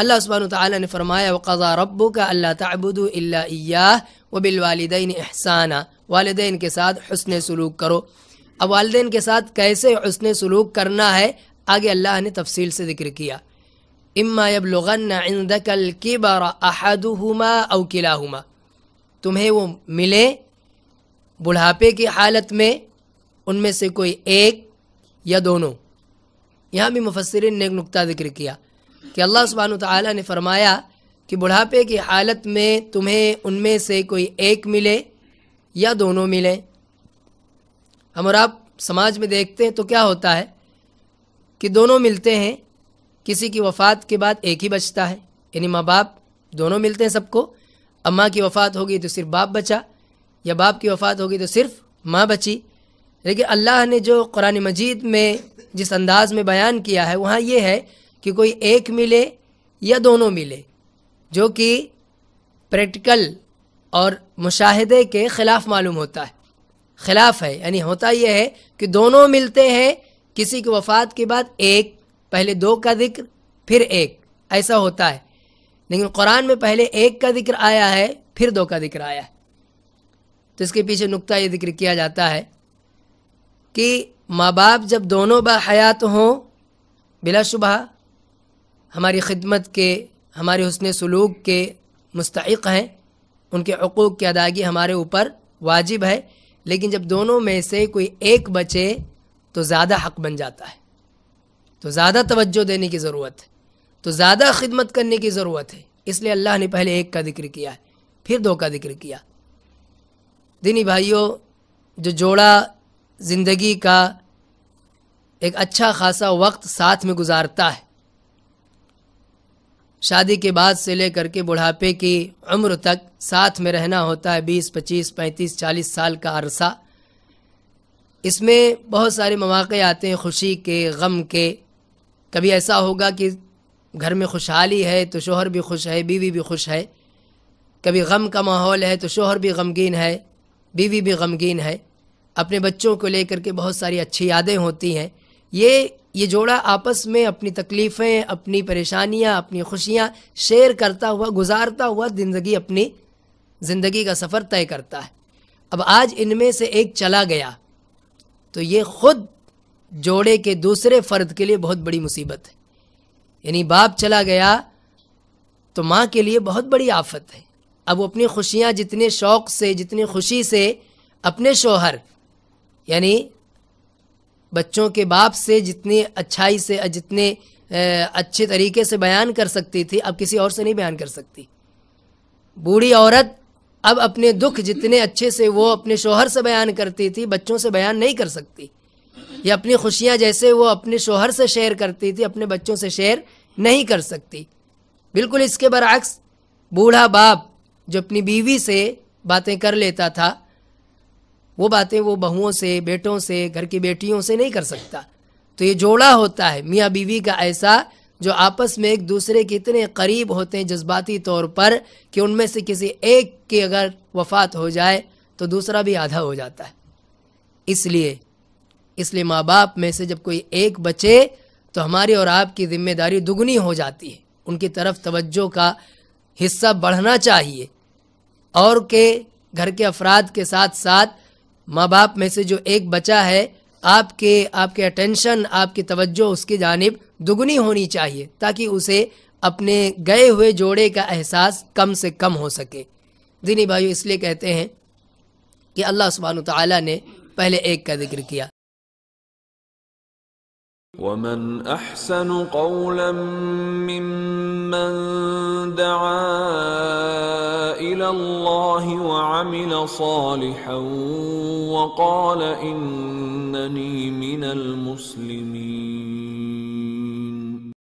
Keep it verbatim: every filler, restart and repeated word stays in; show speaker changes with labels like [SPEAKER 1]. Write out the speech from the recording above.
[SPEAKER 1] اللہ سبحانہ وتعالیٰ نے فرمایا وَقَضَىٰ رَبُّكَ أَلَّا تَعْبُدُوا إِلَّا إِيَّاهُ وَبِالْوَالِدَيْنِ إِحْسَانًا، والدین کے ساتھ حسن سلوک کرو۔ اب والدین کے ساتھ کیسے حسن سلوک کرنا ہے آگے اللہ نے تفصیل سے ذکر کیا۔ اما یبلغن عندک الکبر احدہما او کلاہما، تمہیں وہ ملے بڑھاپے کی حالت میں ان میں سے کوئی ایک یا دونوں۔ یہاں بھی مفسرین نے ایک نقطہ ذکر کیا کہ اللہ سبحانہ وتعالیٰ نے فرمایا کہ بڑھاپے کی حالت میں تمہیں ان میں سے کوئی ایک ملے یا دونوں ملیں۔ ہم اور آپ سماج میں دیکھتے ہیں تو کیا ہوتا ہے کہ دونوں ملتے ہیں، کسی کی وفات کے بعد ایک ہی بچتا ہے، یعنی ماں باپ دونوں ملتے ہیں سب کو، اب ماں کی وفات ہوگی تو صرف باپ بچا، یا باپ کی وفات ہوگی تو صرف ماں بچی۔ لیکن اللہ نے جو قرآن مجید میں جس انداز میں بیان کیا ہے وہاں یہ ہے کہ کوئی ایک ملے یا دونوں ملے، جو کہ پریکٹیکل اور مشاہدے کے خلاف معلوم ہوتا ہے، خلاف ہے، یعنی ہوتا یہ ہے کہ دونوں ملتے ہیں، کسی کی وفات کے بعد ایک، پہلے دو کا ذکر پھر ایک، ایسا ہوتا ہے۔ لیکن قرآن میں پہلے ایک کا ذکر آیا ہے پھر دو کا ذکر آیا ہے، تو اس کے پیچھے نقطہ یہ ذکر کیا جاتا ہے کہ ماں باپ جب دونوں باحیات ہوں بلا شبہ ہماری خدمت کے، ہمارے حسن سلوک کے مستحق ہیں، ان کے حقوق کی ادائیگی ہمارے اوپر واجب ہے، لیکن جب دونوں میں سے کوئی ایک بچے تو زیادہ حق بن جاتا ہے، تو زیادہ توجہ دینے کی ضرورت ہے، تو زیادہ خدمت کرنے کی ضرورت ہے، اس لیے اللہ نے پہلے ایک کا ذکر کیا ہے پھر دو کا ذکر کیا۔ دینی بھائیوں، جو جوڑا زندگی کا ایک اچھا خاصا وقت ساتھ میں گزارتا ہے، شادی کے بعد سے لے کر کے بڑھاپے کی عمر تک ساتھ میں رہنا ہوتا ہے، بیس پچیس پینتیس چالیس سال کا عرصہ، اس میں بہت سارے مواقع آتے ہیں خوشی کے، غم کے۔ کبھی ایسا ہوگا کہ گھر میں خوشحالی ہے تو شوہر بھی خوش ہے، بیوی بھی خوش ہے، کبھی غم کا ماحول ہے تو شوہر بھی غمگین ہے، بیوی بھی غمگین ہے، اپنے بچوں کو لے کر کے بہت ساری اچھی یادیں ہوتی ہیں۔ یہ یہ جوڑا آپس میں اپنی تکلیفیں، اپنی پریشانیاں، اپنی خوشیاں شیئر کرتا ہوا، گزارتا ہوا زندگی اپنی زندگی کا سفر طے کرتا ہے۔ اب آج ان میں سے ایک چلا گیا تو یہ خود جوڑے کے دوسرے فرد کے لیے بہت بڑی مصیبت ہے، یعنی باپ چلا گیا تو ماں کے لیے بہت بڑی آفت ہے۔ اب وہ اپنی خوشیاں جتنے شوق سے، جتنی خوشی سے اپنے شوہر یعنی بچوں کے باپ سے جتنی اچھائی سے، جتنے اچھے طریقے سے بیان کر سکتی تھی، اب کسی اور سے نہیں بیان کر سکتی۔ بوڑھی عورت اب اپنے دکھ جتنے اچھے سے وہ اپنے شوہر سے بیان کرتی تھی، بچوں سے بیان نہیں کر سکتی، یا اپنی خوشیاں جیسے وہ اپنے شوہر سے شیئر کرتی تھی اپنے بچوں سے شیئر نہیں کر سکتی۔ بالکل اس کے برعکس بوڑھا باپ جو اپنی بیوی سے باتیں کر لیتا تھا، وہ باتیں وہ بہوؤں سے، بیٹوں سے، گھر کی بیٹیوں سے نہیں کر سکتا۔ تو یہ جوڑا ہوتا ہے میاں بیوی کا ایسا جو آپس میں ایک دوسرے کے اتنے قریب ہوتے ہیں جذباتی طور پر کہ ان میں سے کسی ایک کی اگر وفات ہو جائے تو دوسرا بھی آدھا ہو جاتا ہے۔ اس لیے اس لیے ماں باپ میں سے جب کوئی ایک بچے تو ہماری اور آپ کی ذمہ داری دگنی ہو جاتی ہے، ان کی طرف توجہ کا حصہ بڑھنا چاہیے، اور کہ گھر کے افراد کے ساتھ ساتھ ماں باپ میں سے جو ایک بچہ ہے آپ کے آپ کے اٹینشن، آپ کی توجہ اس کی جانب دگنی ہونی چاہیے، تاکہ اسے اپنے گئے ہوئے جوڑے کا احساس کم سے کم ہو سکے۔ دینی بھائیو، اس لیے کہتے ہیں کہ اللہ سبحانہ وتعالیٰ نے پہلے ایک کا ذکر کیا۔
[SPEAKER 2] وَمَنْ أَحْسَنُ قَوْلًا مِّمَّنْ دَعَا إِلَى اللَّهِ وَعَمِلَ صَالِحًا وَقَالَ إِنَّنِي مِنَ الْمُسْلِمِينَ۔